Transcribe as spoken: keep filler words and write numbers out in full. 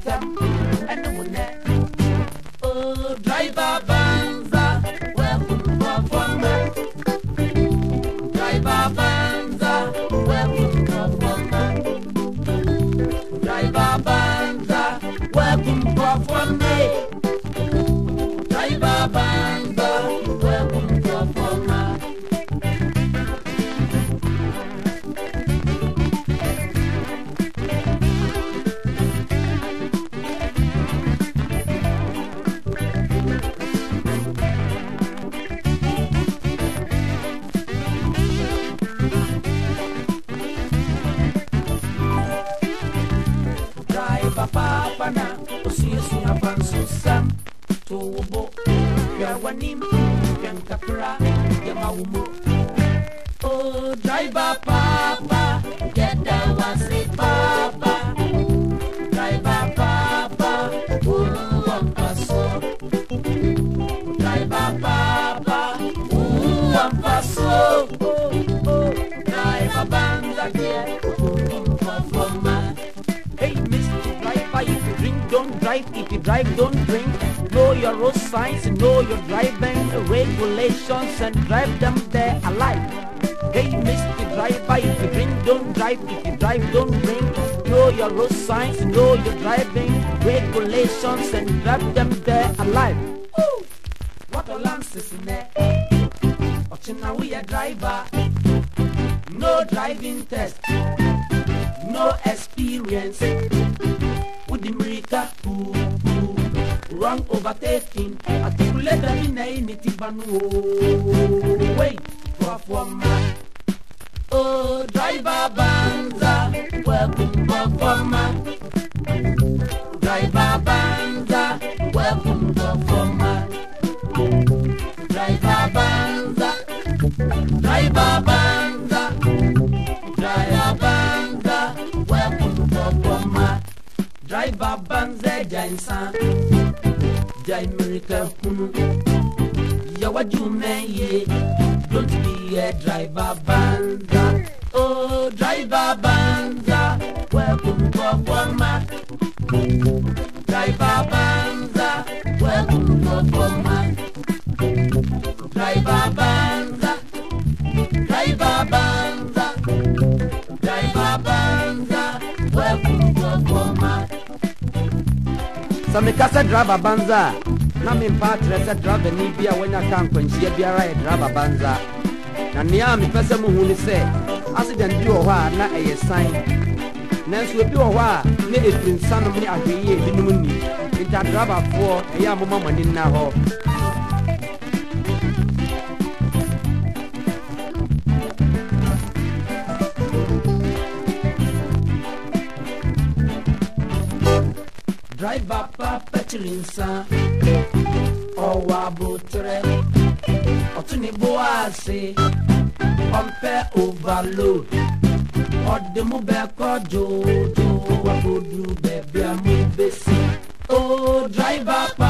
system and no one. Oh, driver Banza, welcome performer. Driver Banza, welcome performer. Driver Banza, welcome performer. Driver Banza, welcome performer. Papa na osiesu avanso sam to wo ya wanim ya nkakra ya mawumo. Oh driver papa get down wase papa. Driver papa ooh ampaso. Driver papa ooh ampaso. Driver Banza here performer. Hey Mister Driver, if you drink don't drive, if you drive don't drink. Know your road signs, know your driving regulations and drive them there alive. Hey Mister Driver, if you drink don't drive, if you drive don't drink. Know your road signs, know your driving regulations and drive them there alive. Woo! What a lance is in there. Watching now we a driver. No driving test, no experience. With the America, ooh, ooh, wrong overtaking. Articulate the in anything but no. Wait, performer. Oh, driver Banza, welcome performer. Driver Banza, welcome performer. Driver Banza, driver Banza, driver Banza, welcome performer. Driver Banza Jainsan, Jain America Hunu. Yawajume ye, don't be a driver Banza. Oh, driver Banza, welcome performer. Driver Banza, welcome performer. Driver Banza, driver Banza, driver Banza, welcome performer. Some casa driver Banza. Na me patre se driver ni bia wanya kan kwanchia biara e driver Banza. Na nia me pese mu hu ni se accident bi wo ho a na eye sign. Nanso bi wo ho a ne efrinsa no me ahweye binum ni. Inter driver fo e ya mama mani na ho. Driver papa chirinsa owa botre otuni boase ompe overload odemu be kojo jo wagodu be bia mu besi. Oh driver papa